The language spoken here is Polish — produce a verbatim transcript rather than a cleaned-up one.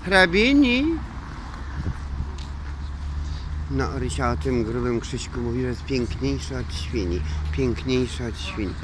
Hrabini. No, Rysia o tym grubym Krzyśku mówi, że jest piękniejsza od świni. Piękniejsza od świni.